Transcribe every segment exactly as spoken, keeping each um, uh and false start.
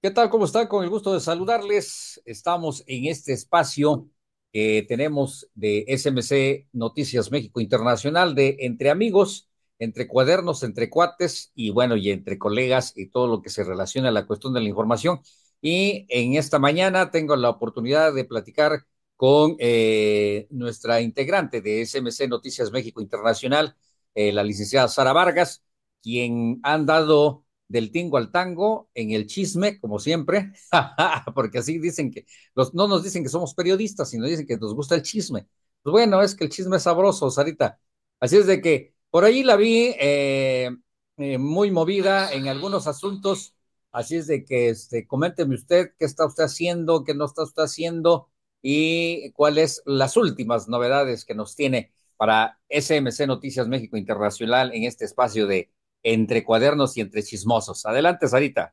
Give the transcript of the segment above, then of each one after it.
¿Qué tal? ¿Cómo están? Con el gusto de saludarles. Estamos en este espacio que tenemos de S M C Noticias México Internacional, de entre amigos, entre cuadernos, entre cuates y bueno, y entre colegas y todo lo que se relaciona a la cuestión de la información. Y en esta mañana tengo la oportunidad de platicar con eh, nuestra integrante de S M C Noticias México Internacional, eh, la licenciada Sara Vargas, quien han dado del tingo al tango en el chisme, como siempre, porque así dicen que, los, no nos dicen que somos periodistas, sino dicen que nos gusta el chisme. Pues bueno, es que el chisme es sabroso, Sarita. Así es de que por ahí la vi eh, eh, muy movida en algunos asuntos, así es de que este, coménteme usted qué está usted haciendo, qué no está usted haciendo y cuáles las últimas novedades que nos tiene para S M C Noticias México Internacional en este espacio de entre cuadernos y entre chismosos. Adelante, Sarita.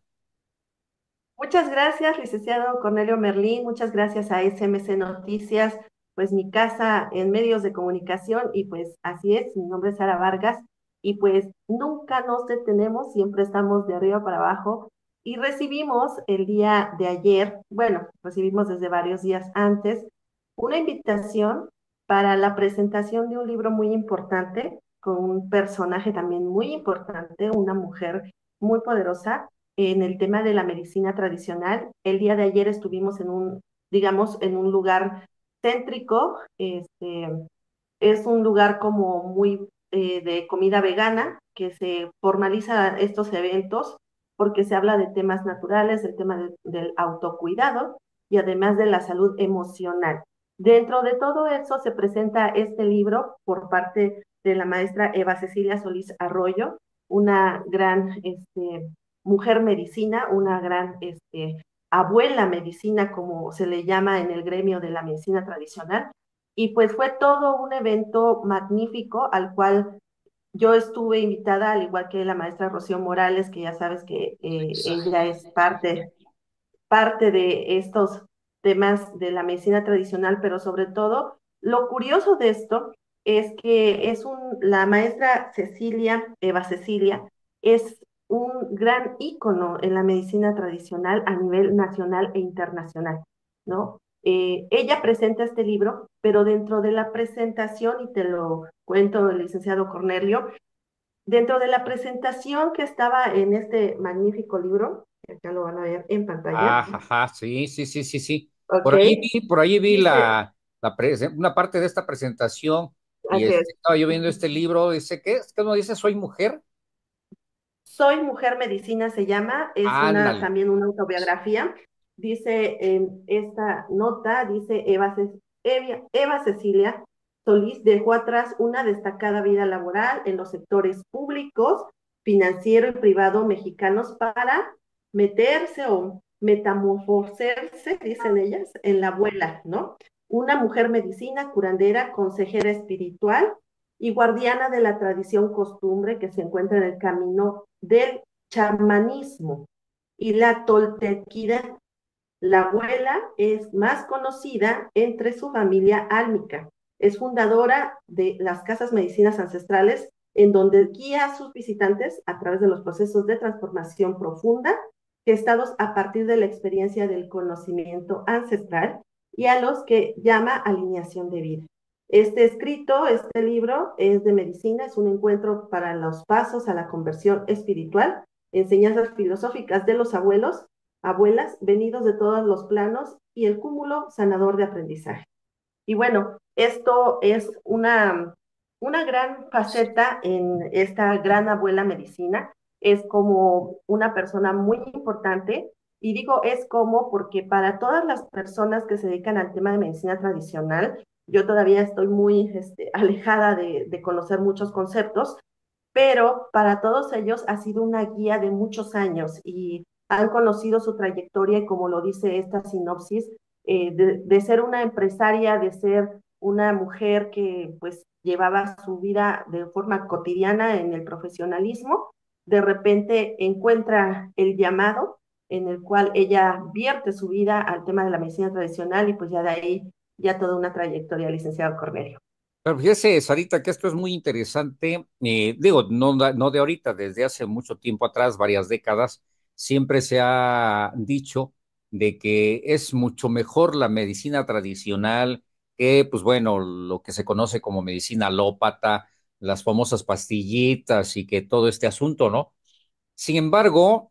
Muchas gracias, licenciado Cornelio Merlín. Muchas gracias a S M C Noticias, pues mi casa en medios de comunicación. Y pues así es, mi nombre es Sara Vargas. Y pues nunca nos detenemos, siempre estamos de arriba para abajo. Y recibimos el día de ayer, bueno, recibimos desde varios días antes, una invitación para la presentación de un libro muy importante, con un personaje también muy importante, una mujer muy poderosa en el tema de la medicina tradicional. El día de ayer estuvimos en un, digamos, en un lugar céntrico. Este, es un lugar como muy eh, de comida vegana, que se formaliza estos eventos porque se habla de temas naturales, el tema de, del autocuidado y además de la salud emocional. Dentro de todo eso se presenta este libro por parte de la maestra Eva Cecilia Solís Arroyo, una gran este, mujer medicina, una gran este, abuela medicina, como se le llama en el gremio de la medicina tradicional. Y pues fue todo un evento magnífico al cual yo estuve invitada, al igual que la maestra Rocío Morales, que ya sabes que eh, ella es parte, parte de estos temas de la medicina tradicional, pero sobre todo, lo curioso de esto es que es un, la maestra Cecilia, Eva Cecilia, es un gran ícono en la medicina tradicional a nivel nacional e internacional, ¿no? Eh, ella presenta este libro, pero dentro de la presentación, y te lo cuento, el licenciado Cornelio, dentro de la presentación que estaba en este magnífico libro, que acá lo van a ver en pantalla, Ah, ajá, sí, sí, sí, sí, sí. ¿ok? Por ahí vi, por ahí vi Dice, la, la prese- una parte de esta presentación y así este, es, estaba yo viendo este libro, dice, ¿qué? ¿Qué no dice? ¿Soy mujer? Soy Mujer Medicina se llama, es una Ándale. también una autobiografía. Dice en esta nota, dice Eva, Eva, Eva Cecilia Solís dejó atrás una destacada vida laboral en los sectores públicos, financiero y privado mexicanos para meterse o metamorfosearse, dicen ellas, en la abuela, ¿no? Una mujer medicina, curandera, consejera espiritual y guardiana de la tradición costumbre que se encuentra en el camino del chamanismo y la toltequidad. La abuela es más conocida entre su familia álmica. Es fundadora de las casas medicinas ancestrales, en donde guía a sus visitantes a través de los procesos de transformación profunda, gestados a partir de la experiencia del conocimiento ancestral, y a los que llama alineación de vida. Este escrito, este libro es de medicina, es un encuentro para los pasos a la conversión espiritual, enseñanzas filosóficas de los abuelos, abuelas, venidos de todos los planos y el cúmulo sanador de aprendizaje. Y bueno, esto es una, una gran faceta en esta gran abuela medicina. Es como una persona muy importante. Y digo es como porque para todas las personas que se dedican al tema de medicina tradicional, yo todavía estoy muy este, alejada de, de conocer muchos conceptos, pero para todos ellos ha sido una guía de muchos años y han conocido su trayectoria y como lo dice esta sinopsis, eh, de, de, ser una empresaria, de ser una mujer que pues llevaba su vida de forma cotidiana en el profesionalismo, de repente encuentra el llamado en el cual ella vierte su vida al tema de la medicina tradicional y pues ya de ahí ya toda una trayectoria, licenciado Cornelio. Pero fíjese, Sarita, que esto es muy interesante. Eh, digo, no, no de ahorita, desde hace mucho tiempo atrás, varias décadas, siempre se ha dicho de que es mucho mejor la medicina tradicional que, pues bueno, lo que se conoce como medicina alópata, las famosas pastillitas y que todo este asunto, ¿no? Sin embargo,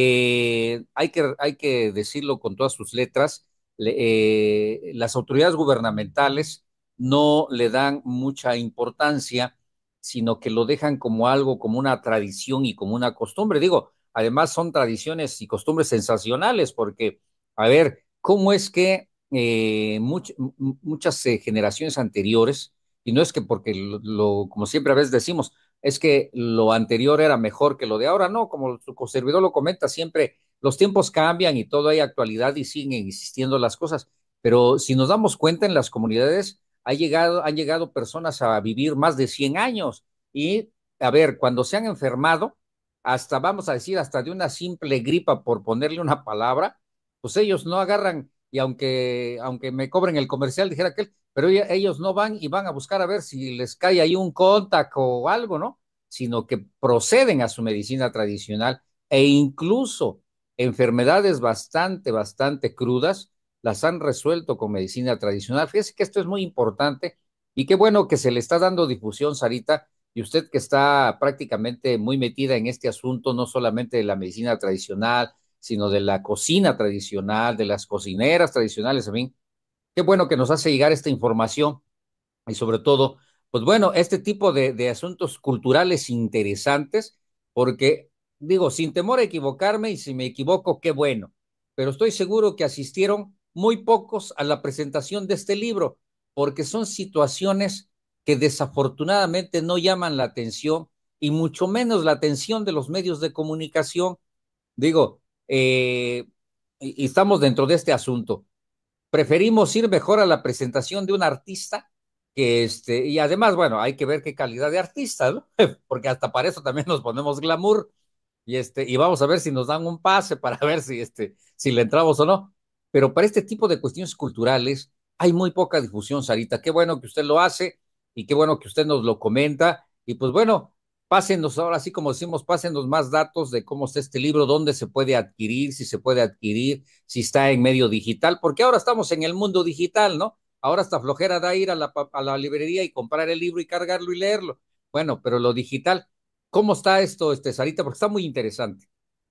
eh, hay que, hay que decirlo con todas sus letras, le- eh, las autoridades gubernamentales no le dan mucha importancia, sino que lo dejan como algo, como una tradición y como una costumbre. Digo, además son tradiciones y costumbres sensacionales, porque, a ver, ¿cómo es que eh, much- m- muchas eh, generaciones anteriores, y no es que porque lo, lo- como siempre a veces decimos, es que lo anterior era mejor que lo de ahora, no, como su servidor lo comenta, siempre los tiempos cambian y todo hay actualidad y siguen existiendo las cosas, pero si nos damos cuenta en las comunidades ha llegado, han llegado personas a vivir más de cien años y, a ver, cuando se han enfermado, hasta vamos a decir, hasta de una simple gripa, por ponerle una palabra, pues ellos no agarran, y aunque, aunque me cobren el comercial, dijera aquel, pero ellos no van y van a buscar a ver si les cae ahí un contact o algo, ¿no? Sino que proceden a su medicina tradicional e incluso enfermedades bastante, bastante crudas las han resuelto con medicina tradicional. Fíjese que esto es muy importante y qué bueno que se le está dando difusión, Sarita, y usted que está prácticamente muy metida en este asunto, no solamente de la medicina tradicional, sino de la cocina tradicional, de las cocineras tradicionales, en fin, qué bueno que nos hace llegar esta información y sobre todo, pues bueno, este tipo de, de asuntos culturales interesantes, porque digo, sin temor a equivocarme y si me equivoco, qué bueno, pero estoy seguro que asistieron muy pocos a la presentación de este libro, porque son situaciones que desafortunadamente no llaman la atención y mucho menos la atención de los medios de comunicación. Digo, eh, y, y estamos dentro de este asunto, preferimos ir mejor a la presentación de un artista que este, y además, bueno, hay que ver qué calidad de artista, ¿no? Porque hasta para eso también nos ponemos glamour y este, y vamos a ver si nos dan un pase para ver si este, si le entramos o no. Pero para este tipo de cuestiones culturales hay muy poca difusión, Sarita. Qué bueno que usted lo hace y qué bueno que usted nos lo comenta. Y pues bueno, pásenos ahora, así como decimos, pásenos más datos de cómo está este libro, dónde se puede adquirir, si se puede adquirir, si está en medio digital, porque ahora estamos en el mundo digital, ¿no? Ahora hasta flojera da ir a la, a la librería y comprar el libro y cargarlo y leerlo. Bueno, pero lo digital, ¿cómo está esto, este, Sarita? Porque está muy interesante.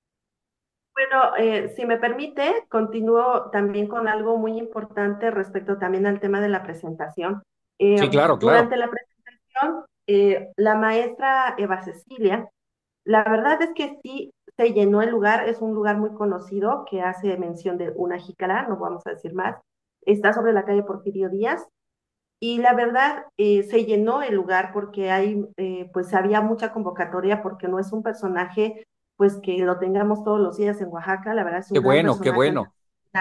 Bueno, eh, si me permite, continúo también con algo muy importante respecto también al tema de la presentación. Eh, Sí, claro, claro. durante la presentación, eh, la maestra Eva Cecilia, la verdad es que sí se llenó el lugar, es un lugar muy conocido que hace mención de una jícara, no vamos a decir más, está sobre la calle Porfirio Díaz, y la verdad eh, se llenó el lugar porque hay, eh, pues había mucha convocatoria porque no es un personaje pues que lo tengamos todos los días en Oaxaca, la verdad es Qué un gran bueno, qué personaje bueno.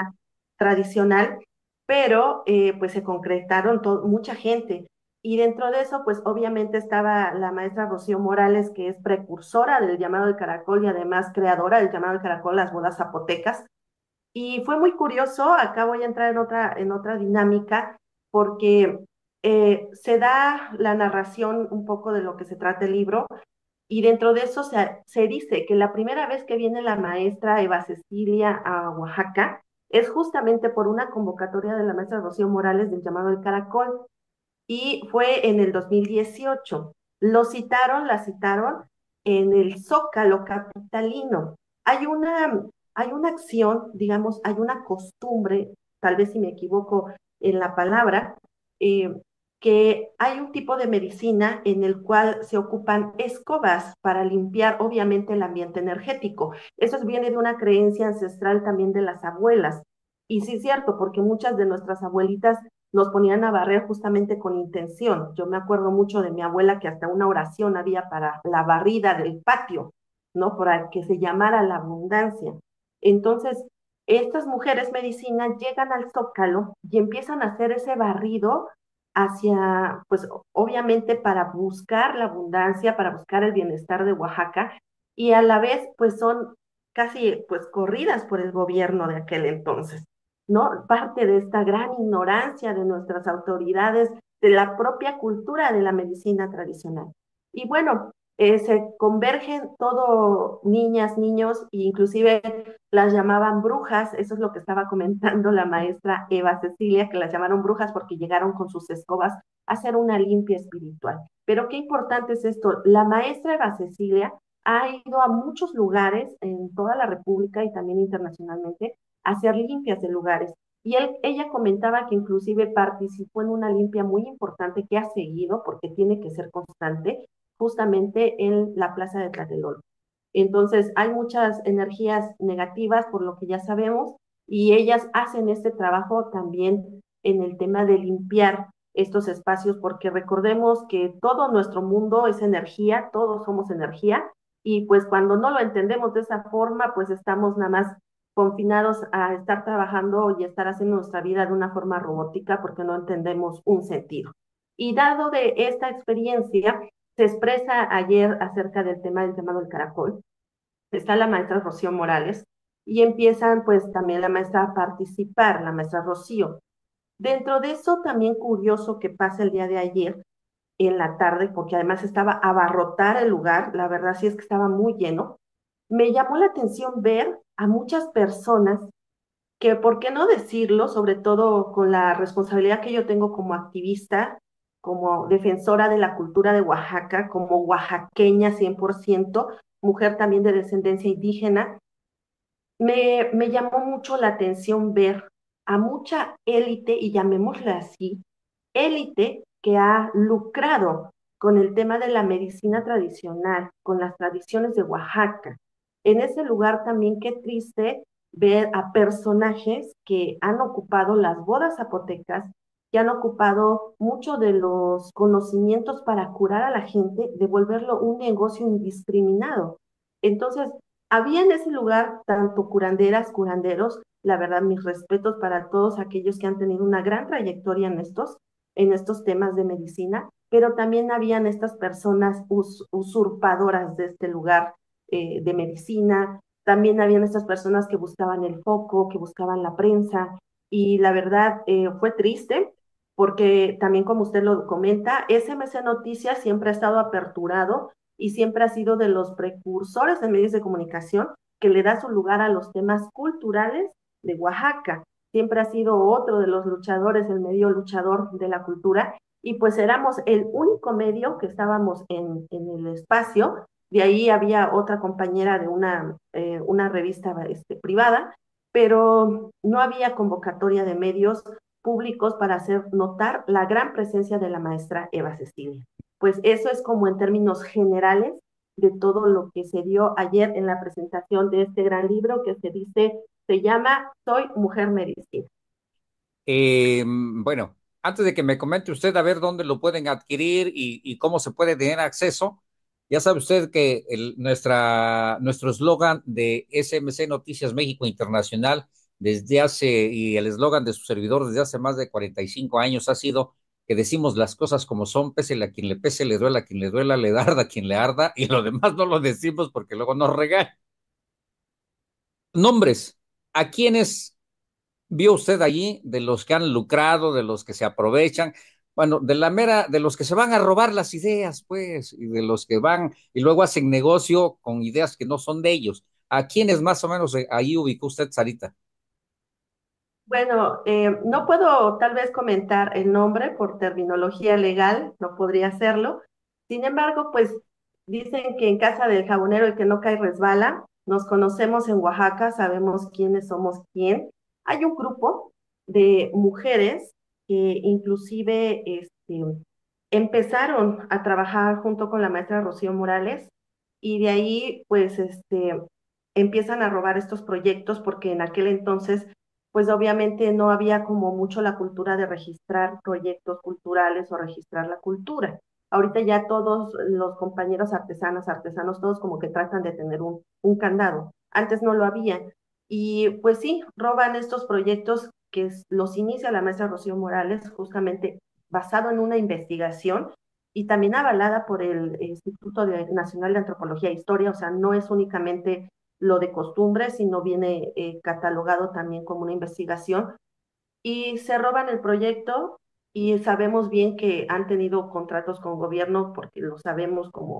tradicional, pero eh, pues se concretaron to- mucha gente. Y dentro de eso, pues obviamente estaba la maestra Rocío Morales, que es precursora del llamado del caracol y además creadora del llamado del caracol, las bodas zapotecas. Y fue muy curioso, acá voy a entrar en otra, en otra dinámica, porque eh, se da la narración un poco de lo que se trata el libro, y dentro de eso se, se dice que la primera vez que viene la maestra Eva Cecilia a Oaxaca es justamente por una convocatoria de la maestra Rocío Morales del llamado El Caracol, y fue en el dos mil dieciocho. Lo citaron, la citaron en el Zócalo capitalino. Hay una, hay una acción, digamos, hay una costumbre, tal vez si me equivoco en la palabra, eh, que hay un tipo de medicina en el cual se ocupan escobas para limpiar, obviamente, el ambiente energético. Eso viene de una creencia ancestral también de las abuelas. Y sí es cierto, porque muchas de nuestras abuelitas nos ponían a barrer justamente con intención. Yo me acuerdo mucho de mi abuela que hasta una oración había para la barrida del patio, ¿no? Para que se llamara la abundancia. Entonces, estas mujeres medicina llegan al Zócalo y empiezan a hacer ese barrido hacia, pues obviamente para buscar la abundancia, para buscar el bienestar de Oaxaca, y a la vez pues son casi pues corridas por el gobierno de aquel entonces. ¿No? Parte de esta gran ignorancia de nuestras autoridades, de la propia cultura de la medicina tradicional. Y bueno, eh, se convergen todo niñas, niños, e inclusive las llamaban brujas, eso es lo que estaba comentando la maestra Eva Cecilia, que las llamaron brujas porque llegaron con sus escobas a hacer una limpia espiritual. Pero qué importante es esto, la maestra Eva Cecilia ha ido a muchos lugares en toda la República y también internacionalmente a hacer limpias de lugares. Y él, ella comentaba que inclusive participó en una limpia muy importante que ha seguido, porque tiene que ser constante, justamente en la plaza de Tlatelolco. Entonces, hay muchas energías negativas, por lo que ya sabemos, y ellas hacen este trabajo también en el tema de limpiar estos espacios, porque recordemos que todo nuestro mundo es energía, todos somos energía, y pues cuando no lo entendemos de esa forma, pues estamos nada más confinados a estar trabajando y estar haciendo nuestra vida de una forma robótica porque no entendemos un sentido. Y dado de esta experiencia, se expresa ayer acerca del tema del tema del caracol. Está la maestra Rocío Morales y empiezan pues también la maestra a participar, la maestra Rocío. Dentro de eso también curioso que pasa el día de ayer en la tarde, porque además estaba a abarrotar el lugar, la verdad sí es que estaba muy lleno, me llamó la atención ver a muchas personas que, ¿por qué no decirlo? Sobre todo con la responsabilidad que yo tengo como activista, como defensora de la cultura de Oaxaca, como oaxaqueña cien por ciento, mujer también de descendencia indígena, me, me llamó mucho la atención ver a mucha élite, y llamémosla así, élite que ha lucrado con el tema de la medicina tradicional, con las tradiciones de Oaxaca. En ese lugar también qué triste ver a personajes que han ocupado las bodas zapotecas, que han ocupado mucho de los conocimientos para curar a la gente, de volverlo un negocio indiscriminado. Entonces, había en ese lugar tanto curanderas, curanderos, la verdad, mis respetos para todos aquellos que han tenido una gran trayectoria en estos, en estos temas de medicina, pero también habían estas personas us, usurpadoras de este lugar eh, de medicina, también habían estas personas que buscaban el foco, que buscaban la prensa, y la verdad eh, fue triste, porque también como usted lo comenta, S M C Noticias siempre ha estado aperturado y siempre ha sido de los precursores de medios de comunicación que le da su lugar a los temas culturales de Oaxaca. Siempre ha sido otro de los luchadores, el medio luchador de la cultura, y pues éramos el único medio que estábamos en, en el espacio. De ahí había otra compañera de una, eh, una revista este, privada, pero no había convocatoria de medios públicos para hacer notar la gran presencia de la maestra Eva Cecilia. Pues eso es como en términos generales de todo lo que se dio ayer en la presentación de este gran libro que se dice, se llama Soy Mujer Medicina. Eh, bueno, antes de que me comente usted a ver dónde lo pueden adquirir y, y cómo se puede tener acceso, ya sabe usted que el, nuestra, nuestro eslogan de S M C Noticias México Internacional desde hace, y el eslogan de su servidor desde hace más de cuarenta y cinco años ha sido que decimos las cosas como son, pese a quien le pese, le duela a quien le duela, le arda a quien le arda, y lo demás no lo decimos porque luego nos regalan. Nombres, ¿a quiénes vio usted allí de los que han lucrado, de los que se aprovechan, bueno, de la mera, de los que se van a robar las ideas, pues, y de los que van y luego hacen negocio con ideas que no son de ellos? ¿A quiénes más o menos eh, ahí ubicó usted, Sarita? Bueno, eh, no puedo tal vez comentar el nombre por terminología legal, no podría hacerlo. Sin embargo, pues dicen que en casa del jabonero el que no cae resbala. Nos conocemos en Oaxaca, sabemos quiénes somos quién. Hay un grupo de mujeres que inclusive este, empezaron a trabajar junto con la maestra Rocío Morales, y de ahí pues este, empiezan a robar estos proyectos porque en aquel entonces pues obviamente no había como mucho la cultura de registrar proyectos culturales o registrar la cultura. Ahorita ya todos los compañeros artesanos, artesanos, todos como que tratan de tener un, un candado. Antes no lo había. Y pues sí, roban estos proyectos que los inicia la maestra Rocío Morales, justamente basado en una investigación y también avalada por el Instituto de- Nacional de Antropología e Historia, o sea, no es únicamente lo de costumbre, sino viene eh, catalogado también como una investigación, y se roban el proyecto, y sabemos bien que han tenido contratos con gobierno porque lo sabemos como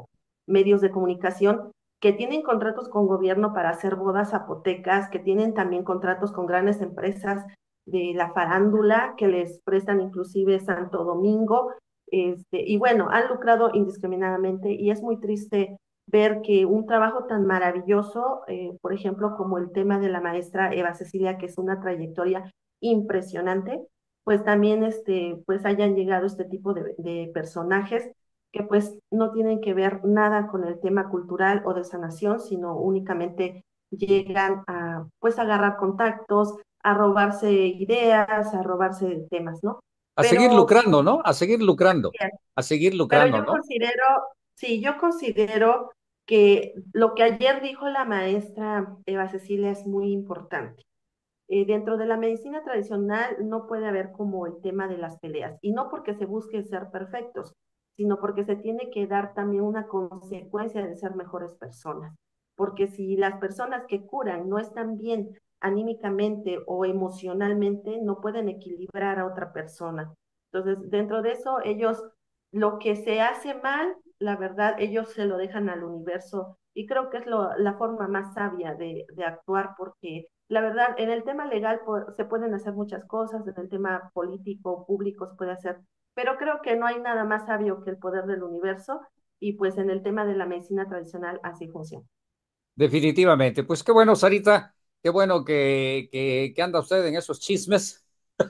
medios de comunicación que tienen contratos con gobierno para hacer bodas zapotecas, que tienen también contratos con grandes empresas de la farándula, que les prestan inclusive Santo Domingo, este, y bueno, han lucrado indiscriminadamente y es muy triste ver que un trabajo tan maravilloso, eh, por ejemplo, como el tema de la maestra Eva Cecilia, que es una trayectoria impresionante, pues también este, pues hayan llegado este tipo de, de personajes que pues no tienen que ver nada con el tema cultural o de sanación, sino únicamente llegan a pues agarrar contactos, a robarse ideas, a robarse temas, ¿no? A seguir Pero, lucrando, ¿no? A seguir lucrando, a seguir pero lucrando, yo ¿no? considero, sí, yo considero que lo que ayer dijo la maestra Eva Cecilia es muy importante. Eh, dentro de la medicina tradicional no puede haber como el tema de las peleas, y no porque se busque ser perfectos, sino porque se tiene que dar también una consecuencia de ser mejores personas. Porque si las personas que curan no están bien anímicamente o emocionalmente, no pueden equilibrar a otra persona. Entonces, dentro de eso, ellos, lo que se hace mal, la verdad, ellos se lo dejan al universo, y creo que es lo, la forma más sabia de, de actuar, porque la verdad, en el tema legal po- se pueden hacer muchas cosas, en el tema político, público se puede hacer, pero creo que no hay nada más sabio que el poder del universo, y pues en el tema de la medicina tradicional así funciona. Definitivamente. Pues qué bueno, Sarita, qué bueno que, que, que anda usted en esos chismes,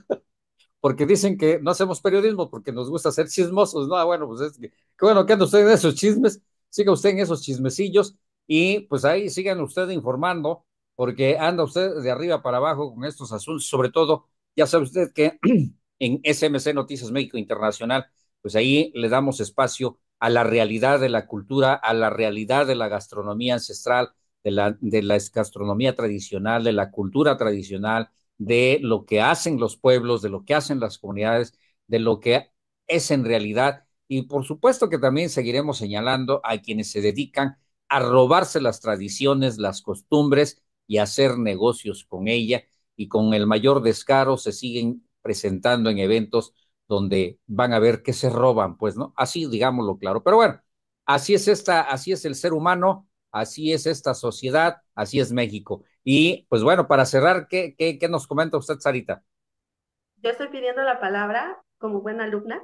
porque dicen que no hacemos periodismo porque nos gusta ser chismosos, ¿no? Ah, bueno, pues es que, qué bueno que anda usted en esos chismes, siga usted en esos chismecillos y pues ahí sigan usted informando, porque anda usted de arriba para abajo con estos asuntos, sobre todo, ya sabe usted que en S M C Noticias México Internacional, pues ahí le damos espacio a la realidad de la cultura, a la realidad de la gastronomía ancestral, de la, de la gastronomía tradicional, de la cultura tradicional, de lo que hacen los pueblos, de lo que hacen las comunidades, de lo que es en realidad. Y por supuesto que también seguiremos señalando a quienes se dedican a robarse las tradiciones, las costumbres y a hacer negocios con ella y con el mayor descaro se siguen presentando en eventos donde van a ver que se roban, pues, ¿no? Así digámoslo claro. Pero bueno, así es esta, así es el ser humano, así es esta sociedad, así es México. Y pues bueno, para cerrar, ¿qué, qué, qué nos comenta usted, Sarita? Yo estoy pidiendo la palabra como buena alumna,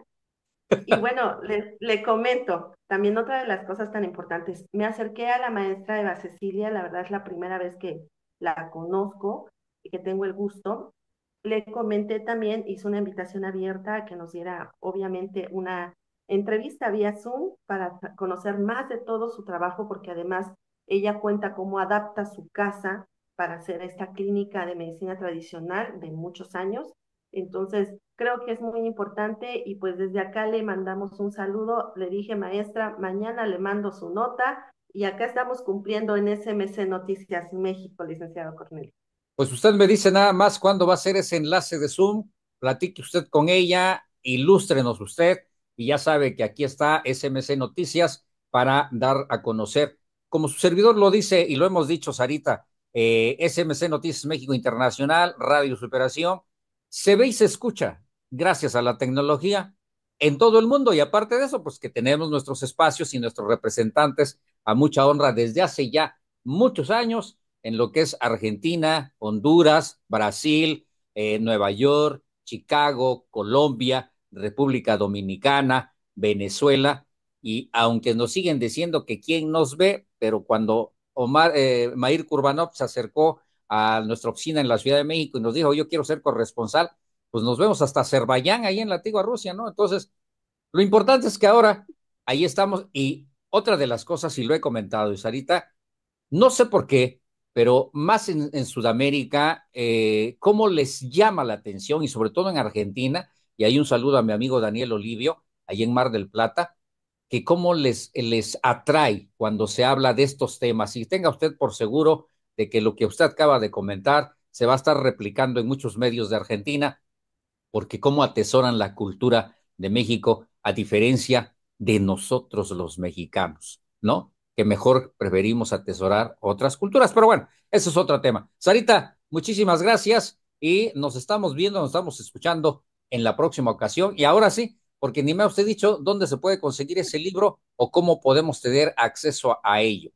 y bueno, le, le comento también otra de las cosas tan importantes. Me acerqué a la maestra Eva Cecilia, la verdad es la primera vez que la conozco y que tengo el gusto. Le comenté también, hice una invitación abierta a que nos diera obviamente una entrevista vía Zoom para conocer más de todo su trabajo, porque además ella cuenta cómo adapta su casa para hacer esta clínica de medicina tradicional de muchos años. Entonces, creo que es muy importante, y pues desde acá le mandamos un saludo. Le dije, maestra, mañana le mando su nota, y acá estamos cumpliendo en S M C Noticias México, licenciado Cornelio. Pues usted me dice nada más cuándo va a ser ese enlace de Zoom, platique usted con ella, ilústrenos usted, y ya sabe que aquí está S M C Noticias para dar a conocer. Como su servidor lo dice y lo hemos dicho, Sarita, eh, S M C Noticias México Internacional, Radio Superación, se ve y se escucha gracias a la tecnología en todo el mundo. Y aparte de eso, pues que tenemos nuestros espacios y nuestros representantes a mucha honra desde hace ya muchos años en lo que es Argentina, Honduras, Brasil, eh, Nueva York, Chicago, Colombia, República Dominicana, Venezuela, y aunque nos siguen diciendo que quién nos ve, pero cuando Omar, eh, Mair Kurbanov se acercó a nuestra oficina en la Ciudad de México y nos dijo, yo quiero ser corresponsal, pues nos vemos hasta Azerbaiyán, ahí en la antigua Rusia, ¿no? Entonces, lo importante es que ahora ahí estamos y otra de las cosas, y lo he comentado, y Sarita, no sé por qué, pero más en, en Sudamérica, eh, cómo les llama la atención y sobre todo en Argentina, y hay un saludo a mi amigo Daniel Olivio, ahí en Mar del Plata, que cómo les, les atrae cuando se habla de estos temas. Y tenga usted por seguro de que lo que usted acaba de comentar se va a estar replicando en muchos medios de Argentina, porque cómo atesoran la cultura de México a diferencia de nosotros los mexicanos, ¿no? Que mejor preferimos atesorar otras culturas. Pero bueno, eso es otro tema. Sarita, muchísimas gracias y nos estamos viendo, nos estamos escuchando en la próxima ocasión. Y ahora sí, porque ni me ha usted dicho dónde se puede conseguir ese libro o cómo podemos tener acceso a ello.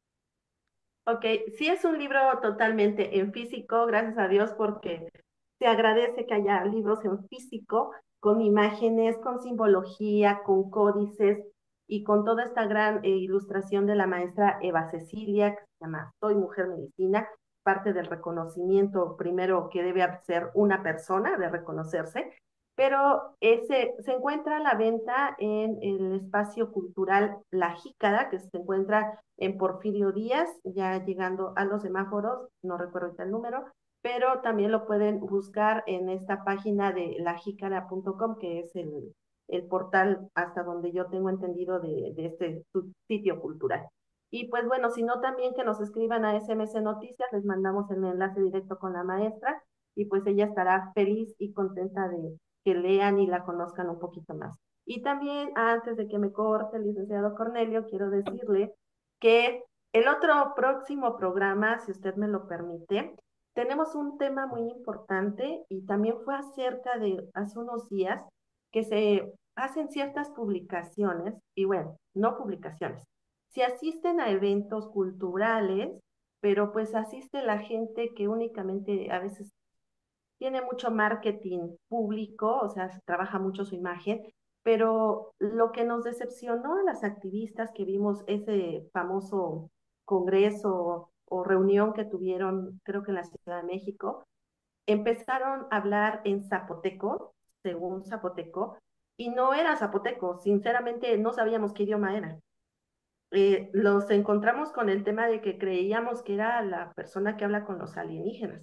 Ok, sí es un libro totalmente en físico, gracias a Dios, porque se agradece que haya libros en físico, con imágenes, con simbología, con códices y con toda esta gran eh, ilustración de la maestra Eva Cecilia, que se llama Soy Mujer Medicina, parte del reconocimiento primero que debe hacer una persona, de reconocerse, pero ese, se encuentra a la venta en el espacio cultural La Jícara, que se encuentra en Porfirio Díaz, ya llegando a los semáforos, no recuerdo ahorita el número, pero también lo pueden buscar en esta página de lajicara punto com, que es el, el portal hasta donde yo tengo entendido de, de este sitio cultural. Y pues bueno, si no también que nos escriban a S M S Noticias, les mandamos el enlace directo con la maestra y pues ella estará feliz y contenta de que lean y la conozcan un poquito más. Y también, antes de que me corte el licenciado Cornelio, quiero decirle que el otro próximo programa, si usted me lo permite, tenemos un tema muy importante y también fue acerca de hace unos días que se hacen ciertas publicaciones, y bueno, no publicaciones, se asisten a eventos culturales, pero pues asiste la gente que únicamente a veces tiene mucho marketing público, o sea, trabaja mucho su imagen, pero lo que nos decepcionó a las activistas que vimos ese famoso congreso o reunión que tuvieron, creo que en la Ciudad de México, empezaron a hablar en zapoteco, según zapoteco, y no era zapoteco, sinceramente no sabíamos qué idioma era. Eh, los encontramos con el tema de que creíamos que era la persona que habla con los alienígenas.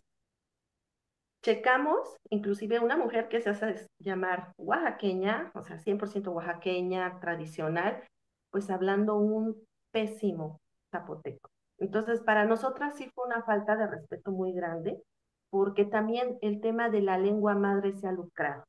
Checamos, inclusive una mujer que se hace llamar oaxaqueña, o sea, cien por ciento oaxaqueña, tradicional, pues hablando un pésimo zapoteco. Entonces, para nosotras sí fue una falta de respeto muy grande, porque también el tema de la lengua madre se ha lucrado.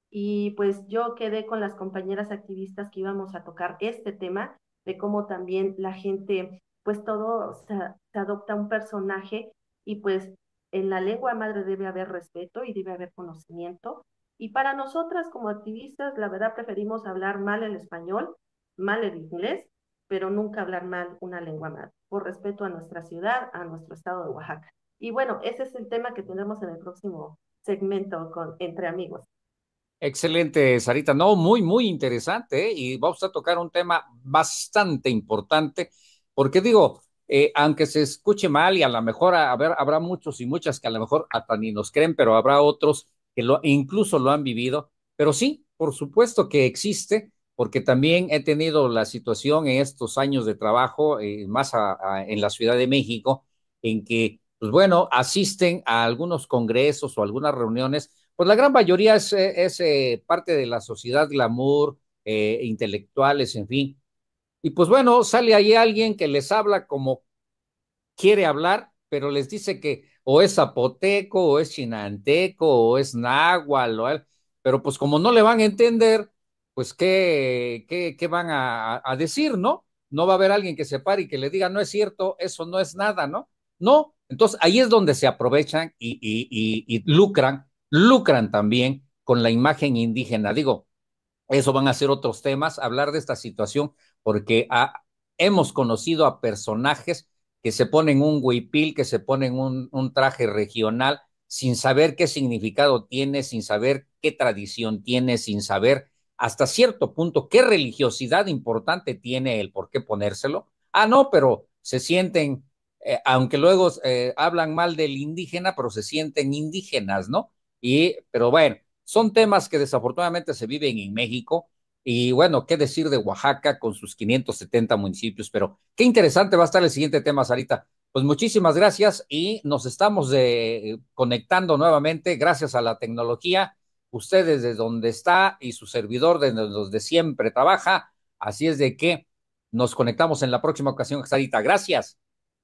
Y pues yo quedé con las compañeras activistas que íbamos a tocar este tema, de cómo también la gente, pues todo se, se adopta un personaje y pues en la lengua madre debe haber respeto y debe haber conocimiento. Y para nosotras como activistas, la verdad preferimos hablar mal el español, mal el inglés, pero nunca hablar mal una lengua madre, por respeto a nuestra ciudad, a nuestro estado de Oaxaca. Y bueno, ese es el tema que tendremos en el próximo segmento con Entre Amigos. Excelente, Sarita. No, muy, muy interesante, ¿eh? Y vamos a tocar un tema bastante importante, porque digo, eh, aunque se escuche mal y a lo mejor a, a ver, habrá muchos y muchas que a lo mejor hasta ni nos creen, pero habrá otros que lo, incluso lo han vivido. Pero sí, por supuesto que existe, porque también he tenido la situación en estos años de trabajo, eh, más a, a, en la Ciudad de México, en que, pues bueno, asisten a algunos congresos o algunas reuniones pues la gran mayoría es, eh, es eh, parte de la sociedad glamour, eh, intelectuales, en fin. Y pues bueno, sale ahí alguien que les habla como quiere hablar, pero les dice que o es zapoteco, o es chinanteco, o es náhuatl, o, pero pues como no le van a entender, pues qué, qué, qué van a, a, decir, ¿no? No va a haber alguien que se pare y que le diga, no es cierto, eso no es nada, ¿no? No, entonces ahí es donde se aprovechan y, y, y, y lucran, lucran también con la imagen indígena. Digo, eso van a ser otros temas, hablar de esta situación, porque ha, hemos conocido a personajes que se ponen un huipil, que se ponen un, un traje regional, sin saber qué significado tiene, sin saber qué tradición tiene, sin saber hasta cierto punto qué religiosidad importante tiene el por qué ponérselo. Ah, no, pero se sienten, eh, aunque luego eh, hablan mal del indígena, pero se sienten indígenas, ¿no? Y, pero bueno, son temas que desafortunadamente se viven en México y bueno, qué decir de Oaxaca con sus quinientos setenta municipios, pero qué interesante va a estar el siguiente tema, Sarita. Pues muchísimas gracias y nos estamos de, conectando nuevamente gracias a la tecnología, ustedes de donde está y su servidor de donde siempre trabaja, así es de que nos conectamos en la próxima ocasión, Sarita. Gracias.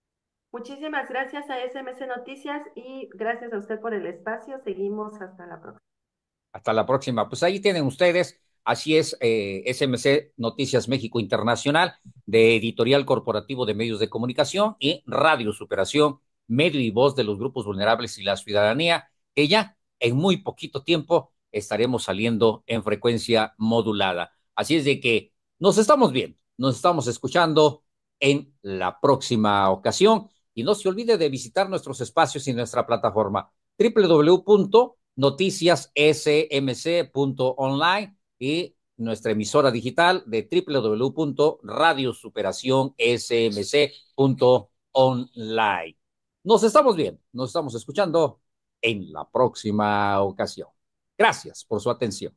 Muchísimas gracias a S M S Noticias y gracias a usted por el espacio. Seguimos hasta la próxima. Hasta la próxima. Pues ahí tienen ustedes, así es, eh, S M C Noticias México Internacional, de Editorial Corporativo de Medios de Comunicación y Radio Superación, medio y voz de los grupos vulnerables y la ciudadanía, que ya en muy poquito tiempo estaremos saliendo en frecuencia modulada. Así es de que nos estamos viendo, nos estamos escuchando en la próxima ocasión. Y no se olvide de visitar nuestros espacios y nuestra plataforma doble u doble u doble u punto noticias s m c punto online y nuestra emisora digital de doble u doble u doble u punto radio superación s m c punto online. Nos estamos viendo, nos estamos escuchando en la próxima ocasión. Gracias por su atención.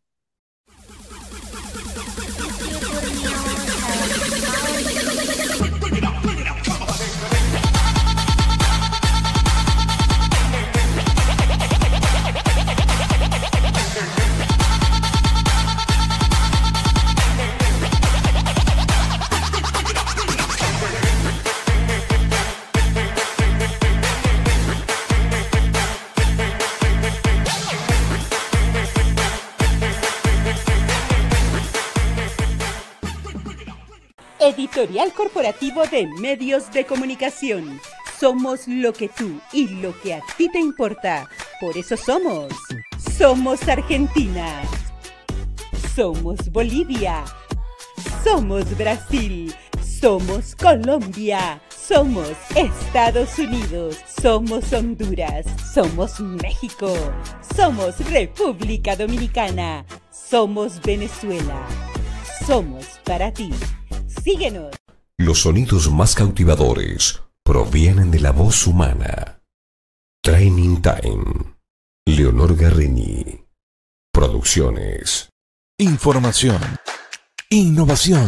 Editorial Corporativo de Medios de Comunicación. Somos lo que tú y lo que a ti te importa. Por eso somos. Somos Argentina. Somos Bolivia. Somos Brasil. Somos Colombia. Somos Estados Unidos. Somos Honduras. Somos México. Somos República Dominicana. Somos Venezuela. Somos para ti. Síguenos. Los sonidos más cautivadores provienen de la voz humana. Training Time. Leonor Garrini. Producciones. Información. Innovación.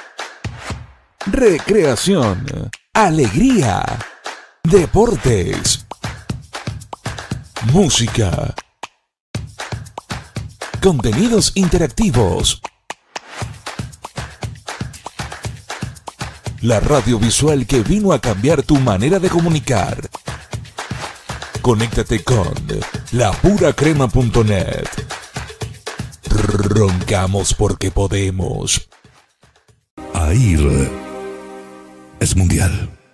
Recreación. Alegría. Deportes. Música. Contenidos interactivos. La radio visual que vino a cambiar tu manera de comunicar. Conéctate con la pura crema punto net. Roncamos porque podemos. A I R es mundial.